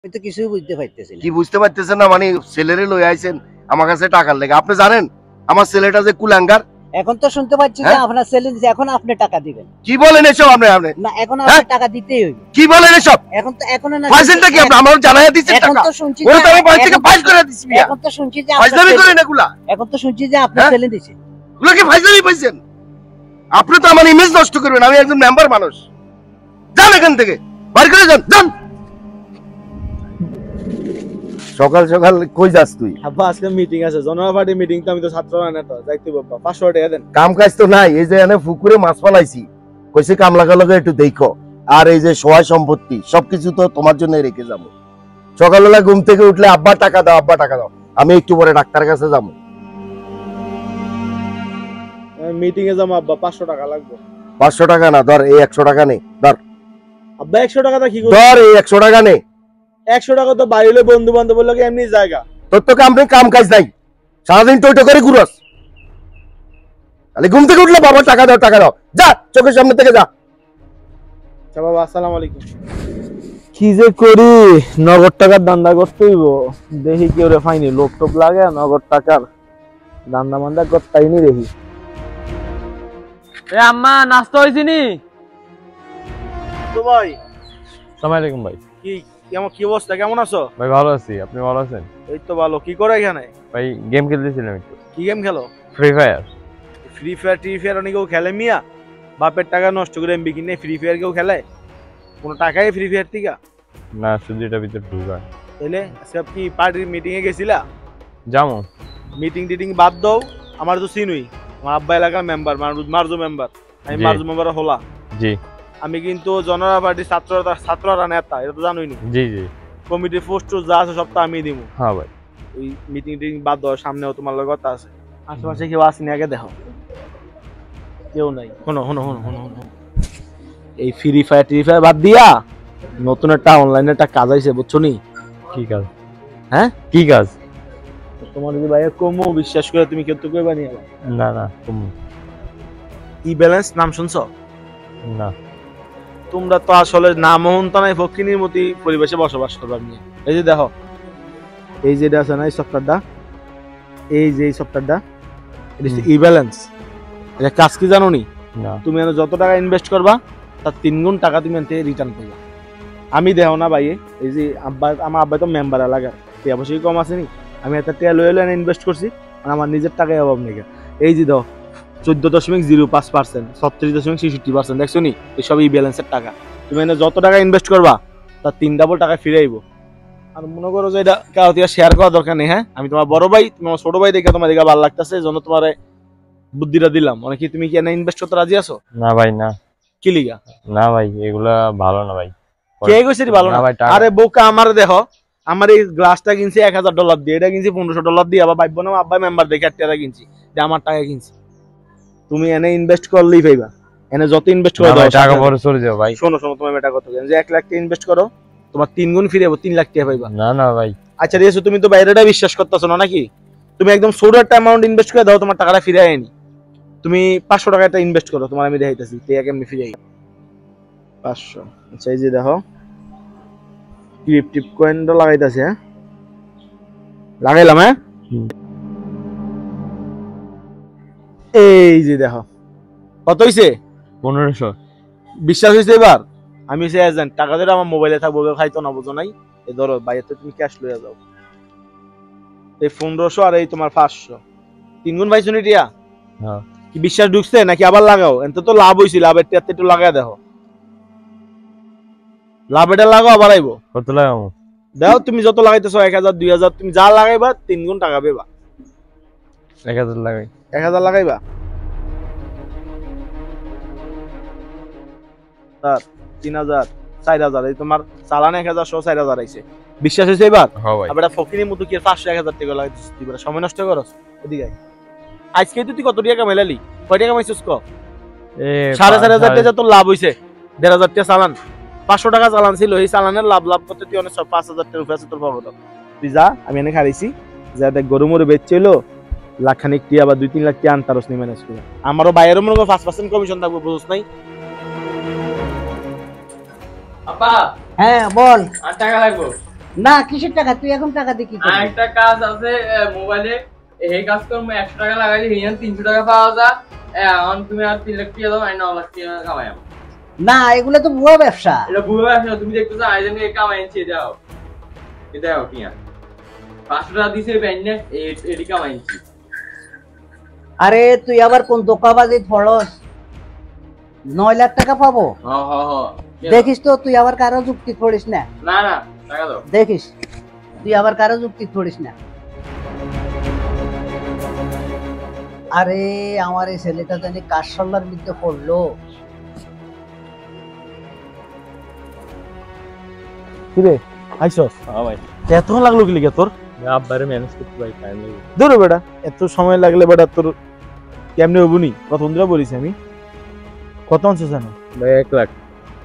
আমি তো কিছুই বুঝতে পারতেছি না। কি বুঝতে পারতেছেন না? মানে ছেলেরে লই আইছেন আমার কাছে টাকার লেগে। আপনি জানেন আমার ছেলেটা যে কুলাঙ্গার। এখন তো শুনতে পাচ্ছি যে আপনার ছেলে দিছে, এখন আপনি টাকা দিবেন। কি বলেন এসব? আপনি না, এখন আপনি টাকা দিতেই হইবে। কি বলেন এসব? এখন তো এখন না ফাইলটা কি আপনি আমার জানাইয়া দিছেন টাকা? এখন তো শুনছি ওরে তো আমি বাইরে থেকে ফাইল করে দিছি মিয়া। এখন তো শুনছি যে ফাইজলামি করেন এগুলা। এখন তো শুনছি যে আপনার ছেলে দিছে। এগুলা কি ফাইজলামি পাইছেন? আপনি তো আমার ইমেজ নষ্ট করবেন। আমি একজন মেম্বার মানুষ। যান এখান থেকে, বাইরে করে যান, যান। সকাল সকাল কই যাস তুই? আব্বা আজকে মিটিং আছে, জনতা পার্টি মিটিং, তো আমি তো ছাত্র নেতা, যাইতে বাবা 500 টাকা দেন। কাম কাজ তো নাই। এই যে এনে পুকুরে মাছ পালাইছি, কইছে কাম লাগালগে একটু দেখো। আর এই যে সহায় সম্পত্তি সবকিছু তো তোমার জন্য রেখে যাবো। সকালবেলা ঘুম থেকে উঠলে আব্বা টাকা দাও, আব্বা টাকা দাও। আমি একটু পরে ডাক্তারের কাছে যাবো। মিটিং এ যাবো আব্বা, 500 টাকা লাগবে। 500 টাকা না, ধর এই 100 টাকা নে। ধর আব্বা 100 টাকাটা কি করব? ধর এই 100 টাকা নে। 100 টাকা তো বাইরে বন্ধু বান্ধব লাগে এমনি জায়গা। তোর তো কাম কাজ নাই, সারাদিন টইটো করে ঘুরস। খালি ঘুম থেকে উঠলে বাবা টাকা দাও, টাকা দাও। যা চোখের সামনে থেকে যা। আচ্ছা বাবা, আসসালামু আলাইকুম। কি যে করি, নগদ টাকার দান্দা করতে হইব। দেখি কেউ রে ফাইনি, লোক টোক লাগে নগদ টাকার দান্দা মান্দা করতেইনি দেখি। এ আম্মা নাস্তা হইছে নি? তো ভাই আসসালামু আলাইকুম ভাই। কি কেমন, কি অবস্থা, কেমন আছো? ভাই ভালো আছি, আপনি ভালো আছেন? এই তো ভালো। কি করে এখানে? ভাই গেম খেলতেছিলাম একটু। কি গেম খেলো? Free Fire. ফ্রি ফায়ার অনেকেও খেলে মিয়া। বাপের টাকা নষ্ট করে এমবি কিনে ফ্রি ফায়ার কেউ খেলে? কোনো টাকাই ফ্রি ফায়ার থেকে? না, শুধু এটা ভিতরে ঢুকায়। তাহলে আজকে কি পার্টির মিটিং এ গেছিলা? যামু। মিটিং টিটিং বাদ দাও, আমার তো চিনুই, আমার আব্বা এলাকার মেম্বার, মার্জু মেম্বার। আমি মার্জু মেম্বার হলা। জি। আমি কিন্তু জনতা পার্টির ছাত্ররা নেতা, এটা তো জানোই নি। জি জি। কমিটির পোস্ট যা আছে সব তো আমি দিব। হ্যাঁ ভাই। ওই মিটিং টিটিং বাদ দাও, সামনেও তোমার লোক কথা আছে। আশেপাশে কেউ আসেনি আগে দেখো? কেউ নাই। শোনো শোনো শোনো শোনো শোনো, এই ফ্রি ফায়ার বাদ দিয়া নতুন একটা অনলাইনে একটা কাজ আইছে, বুঝছো নি? কি কাজ? হ্যাঁ কি কাজ? তোমার যদি ভাইয়া কমো বিশ্বাস করে তুমি কেউ তো কইবা নি। না না তুমি। ই ব্যালেন্স নাম শুনছো? না। তোমরা তো আসলে নাম হন্তা নাই, ফকিনীর মতো পরিবেশে বসবাস করবা নিয়ে। এই যে দেখো, এই যে আছে না এই সফটওয়্যারটা, এই যে এই সফটওয়্যারটা, এটা হচ্ছে ই ব্যালেন্স। এটা কাজ কি জানো নি? না। তুমি যত টাকা ইনভেস্ট করবা তার 3 গুণ টাকা তুমি এতে রিটার্ন পাবা। আমি দেখো না ভাই, এই যে আমার আব্বা তো মেম্বার এলাকার, টিয়া পয়সা কম আছে নি, আমি একটা টিয়া লয়ে লয়ে ইনভেস্ট করছি, আর আমার নিজের টাকায় অভাব নেই। এই যে দাও 14.05%, 36.66%, দেখছো নি? এইসব ই ব্যালেন্সের টাকা। তুমি এনে যত টাকা ইনভেস্ট করবা তার 3 ডাবল টাকা ফিরে আইব। আর মনে করো যে এটা কারো থেকে শেয়ার করা দরকার নেই। হ্যাঁ, আমি তোমার বড় ভাই, তোমার ছোট ভাই দেখে তোমার দেখে ভালো লাগতেছে, এই জন্য তোমার বুদ্ধিটা দিলাম। অনেকে তুমি কি এনে ইনভেস্ট করতে রাজি আছো? না ভাই না। কি লিগা? না ভাই, এগুলা ভালো না ভাই। কে কইছে ভালো না? আরে বোকা, আমার দেখো, আমার এই গ্লাসটা কিনছি $1000 দিয়ে, এটা কিনছি $1500 দিয়ে। আবার ভাইব না আব্বা মেম্বার দেখে টাকা কিনছি, যে আমার টাকা কিনছি। তুমি এনে ইনভেস্ট করলেই পাইবা। এনে যত ইনভেস্ট করে দাও টাকা পরে চলে যাও ভাই। শোনো শোনো, তুমি এটা কত যে 1 লাখ টাকা ইনভেস্ট করো, তোমার 3 গুণ ফিরে যাবে, 3 লাখ টাকা পাইবা। না না ভাই। আচ্ছা ঠিক আছে, তুমি তো বাইরেটা বিশ্বাস করতেছো না নাকি? তুমি একদম ছোট একটা অ্যামাউন্ট ইনভেস্ট করে দাও, তোমার টাকাটা ফিরে আয়নি। তুমি 500 টাকা একটা ইনভেস্ট করো, তোমার আমি দেখাইতেছি টাকা কেমনে ফিরে আই। 500। আচ্ছা এই যে দেখো, ক্রিপ্টো কয়েনটা লাগাইতাছে। হ্যাঁ লাগাইলাম। হ্যাঁ এই যে দেখো কত হইছে? 1500। বিশ্বাস হইছে এবার? আমি হচ্ছে এজেন্ট, টাকা ধরে আমার মোবাইলে থাকবো, খাইতো না, বুঝো নাই? এই ধরো বাইরে তুমি ক্যাশ লইয়া যাও। এই 1500 আর এই তোমার 500, 3 গুণ পাইছো নি টিয়া? হ্যাঁ। কি বিশ্বাস ঢুকছে নাকি আবার লাগাও? এত তো লাভ হইছে, লাভের টিয়াতে একটু লাগায় দেখো। লাভ এটা লাগাও, আবার আইবো। কত লাগাবো? দেখো তুমি যত লাগাইতেছো 1000 2000, তুমি যা লাগাইবা 3 গুণ টাকা পাবা। 1000 লাগাই। 1000 লাগাইবা, 3000 4000, এই তোমার চালান 1000 সহ 4000 আইছে। বিশ্বাস হইছে এবার? হ্যাঁ ভাই। আবার ফকিরের মতো কি 500 1000 টাকা লাগাইছিস তুই? বড় সময় নষ্ট করছ। এদিকে আজকে তুই কত টাকা কামাইলি? কয় টাকা কামাইছিস ক? 4500 টাকা তো লাভ হইছে। 1500 টাকা চালান, 500 টাকা চালান ছিল, এই চালানের লাভ করতে তুই অনেক 5000 টাকা উপরে আছে তোর পকেট। তুই যা, আমি এনে খাইছি, যা দেখ গরু মরু বেচছিল, লাখখানিক টিয়া বা 2-3 লাখ টাকা আনতারস নি ম্যানেজ করে। আমারও বাইরের মনে 5% কমিশন থাকবে, বুঝছ নাই? আপা হ্যাঁ বল। আর টাকা লাগবে? না কিসের টাকা, তুই এখন টাকা দিয়ে কি করবি? একটা কাজ আছে মোবাইলে, এই কাজ করবো 100 টাকা লাগাইলে হিয়ান 300 টাকা পাওয়া যায়। এখন তুমি আর 3 লাখ টাকা দাও, আমি 9 লাখ টাকা কামাই। না এগুলো তো ভুয়া ব্যবসা। এটা বুঝে আসো, তুমি দেখতেছো আইজেন কামাইছি, দাও এটাও কি 500 টাকা দিছে ব্যান্ডে এডি কামাইছি। আরে তুই আবার কোন দোকাবাজি ফড়স, 9 লাখ টাকা পাবো? দেখিস তো তুই আবার কারো যুক্তি পড়িস না। না না টাকা দাও, দেখিস তুই আবার কারো যুক্তি পড়িস না। আরে আমার এই ছেলেটা জানি কার সল্লার মধ্যে পড়লো। কিরে আইসস? হ্যাঁ ভাই, এতক্ষণ লাগলো কি লিখে তোর? আব্বারে ম্যানেজ করতে ভাই টাইম লাগে। ধরো বেটা, এত সময় লাগলে বেটা তোর কেমনে হবুনি? কত বন্ধুরা বলিস আমি কত আনছো জানো ভাই 1 লাখ।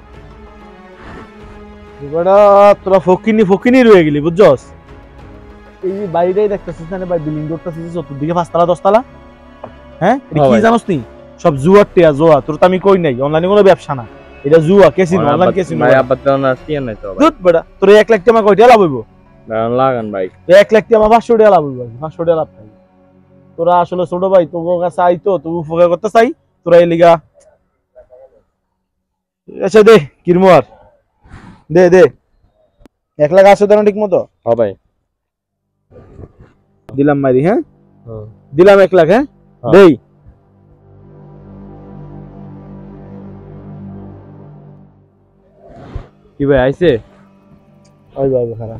বেটা তোরা ফকিনি রয়ে গেলি বুঝছস? এই যে বাড়িটাই দেখতেছিস না ভাই, বিল্ডিং করতেছিস চতুর্দিকে 5 তলা 10 তলা। হ্যাঁ এটা কি জানোস নি? সব জুয়ার টিয়া জুয়া। তোর তো আমি কই নাই অনলাইনে কোনো ব্যবসা না, এটা জুয়া কেসিনো, অনলাইন কেসিনো। ভাই আব্বা তো না কি নাই তো ভাই। দুধ বেটা তোর 1 লাখ টাকা কয়টা লাভ হইব? লাগান ভাই 1 লাখ টাকা 500 টাকা লাভ হইব, 500 টাকা লাভ পাই। তোরা আসলে ছোট ভাই, তোর কাছে আইতো তুই উপকার করতে চাই, তোরা এই লিগা। আচ্ছা দে কিরমু আর দে 1 লাখ আসো দেন ঠিক মতো। হ্যাঁ ভাই দিলাম মারি। হ্যাঁ হ্যাঁ দিলাম 1 লাখ। হ্যাঁ হ্যাঁ। দেই কি ভাই আইছে? ওই ভাই খারাপ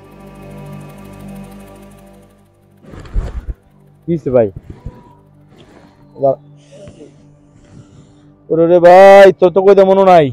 কিছে ভাই? ওরে ভাই তোর তো কইতে মনে নাই,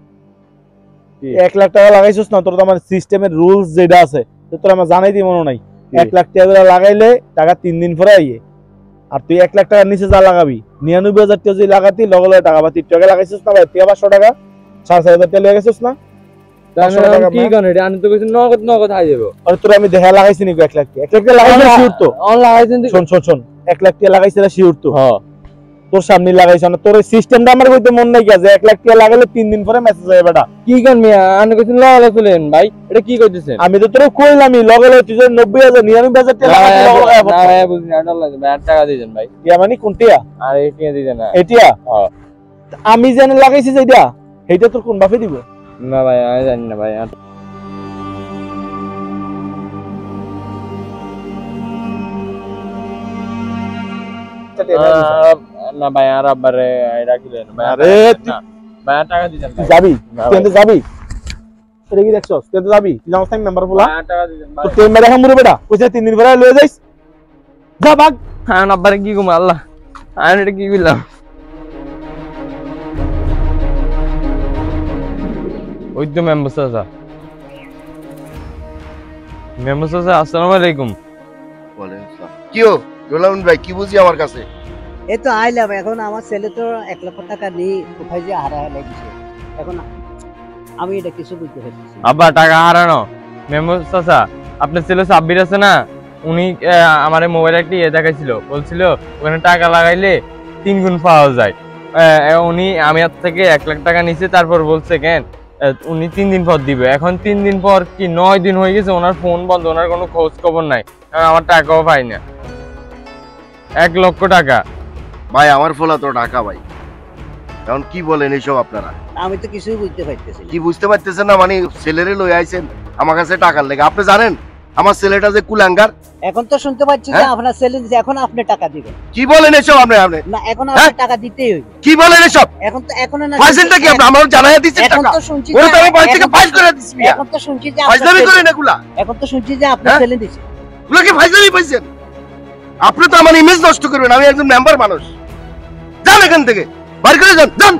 1 লাখ টাকা লাগাইছিস না? তোর তো আমার সিস্টেমের রুলস যেটা আছে তোর আমার জানাই দি মনে নাই। 1 লাখ টাকা লাগাইলে টাকা 3 দিন পরে আইয়ে। আর তুই 1 লাখ টাকার নিচে যা লাগাবি 99,000 টাকা যদি লাগাতি লগে লগে টাকা পাতি টাকা লাগাইছিস না ভাই? 500 টাকা 4,500 টাকা লাগাইছিস না? কি গান এটা? আমি তো কইছি নগদ আই দেব। আরে তোর আমি দেখা লাগাইছি নি 1 লাখ টাকা? 1 লাখ টাকা লাগাইছিস শিওর তো? অন লাগাইছেন তো? শোন 1 লাখ টাকা লাগাইছিস শিওর তো? হ্যাঁ তোর সামনে লাগাইছ না? তোর সিস্টেমটা আমার কইতে মন নাই কি আছে? 1 লাখ টাকা লাগাইলে 3 দিন পরে মেসেজ আইবে বেটা। কি গান মিয়া? আমি কইছি লাগা চলেন ভাই, এটা কি কইতেছেন? আমি তো তোর কইলামই লগে লগে তুই 90,000 99,000 টাকা লাগাইছিস লগে লগে না ভাই বুঝি না, ডর লাগে ভাই। 8 টাকা দিবেন ভাই। ইয়া মানে কোনটিয়া? আর এটা দিবেন না? এটিয়া হ্যাঁ। আমি জানি লাগাইছি যেটা সেইটা তোর কোন বাপে দিব? না ভাই আমি জানি না ভাই। না ভাই আর আব্বারে রাখিলেন ভাই। আরে না ভাই আর টাকা দিবেন তুই ভাই। যাবি? না তুই ভাই। এনতে যাবি? এটা কি দেখছস? তুই এনতে যাবি? তুই জানোস না মেম্বার বলা? ভাই আর টাকা দিবেন ভাই। তো তুই মেরে হামুরে বেটা কইছে 3 দিন পরে লয়ে যাইস। যা ভাগ। হ্যাঁ আব্বারে কি কম আল্লাহ, আমি এটা কি কইলাম? ওই তো মেম্বার চাচা। মেম্বার চাচা আসসালামু আলাইকুম। কিও গোলাম ভাই কি বুঝি আমার কাছে? এই তো আইলাম। এখন আমার ছেলে তো 1 লক্ষ টাকা নেই, কোথায় যে হারা লাগিছে। এখন আমি এটা কিছু বুঝতে পারছি না। আব্বা টাকা হারানো? মেম্বার চাচা আপনার ছেলে সাব্বির আছে না, উনি আমার মোবাইলে একটা দেখাইছিল, বলছিল ওখানে টাকা লাগাইলে 3 গুণ পাওয়া যায়। উনি আমি আর থেকে 1 লাখ টাকা নিছে, তারপর বলছে কেন উনি 3 দিন পর দিবে। এখন 3 দিন পর কি 9 দিন হয়ে গেছে, ওনার ফোন বন্ধ, ওনার কোনো খোঁজ খবর নাই, আমার টাকাও পাই না। 1 লক্ষ টাকা ভাই আমার ফোলা তো টাকা ভাই, এখন কি বলেন এইসব আপনারা? আমি তো কিছুই বুঝতে পারতেছি না। কি বুঝতে পারতেছেন না? মানে ছেলেরে লই আইছেন আমার কাছে টাকার লেগে। আপনি জানেন আমার ছেলেটা যে কুলাঙ্গার? এখন তো শুনতে পাচ্ছি যে আপনার ছেলে দিছে, এখন আপনি টাকা দিবেন। কি বলেন এসব আপনি? আপনি না এখন আপনার টাকা দিতেই হইবে। কি বলেন এসব? এখন তো এখন না ফাইজেনটা কি আপনি আমার জানাইয়া দিচ্ছেন এখন টাকা? তো শুনছি ওরে তো আমি বাড়ি থেকে এখন তো- ফাইজ করে দিছি মিয়া। এখন তো শুনছি যে ফাইজলামি আপনার করেন ছেলে- এগুলা? এখন তো শুনছি যে আপনার ছেলে দিছে। এগুলা কি ফাইজলামি পাইছেন? আপনি তো আমার ইমেজ নষ্ট করবেন। আমি একজন মেম্বার মানুষ। যান এখান থেকে, বাড়ি করে যান যান।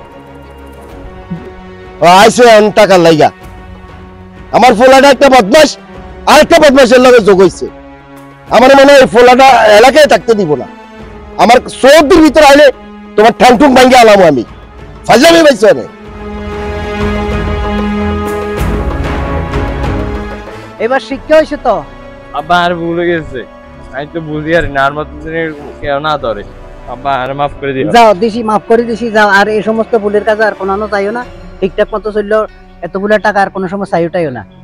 আইসো এন টাকার লাইগা আমার ফোলাটা একটা বদমাস আর একটা বদমাসের লগে যোগ হইছে। আমার মনে হয় ফোলাটা এলাকায় থাকতে দিব না। আমার চৌদ্দির ভিতরে আইলে তোমার ঠ্যাং ঠুং ভাঙ্গে আলাম আমি। ফাজলামি পাইছো না? এবার শিক্ষা হয়েছে তো। আব্বা আর ভুলে গেছে, আমি তো বুঝি আর না, আর মতো কেউ না ধরে। আব্বা আর মাফ করে দিও। যাও দিছি, মাফ করে দিছি, যাও। আর এই সমস্ত ভুলের কাজে আর কোনো চাইও না। ঠিকঠাক মতো চললো, এত ভুলের টাকা আর কোনো সময় চাইও টাইও না।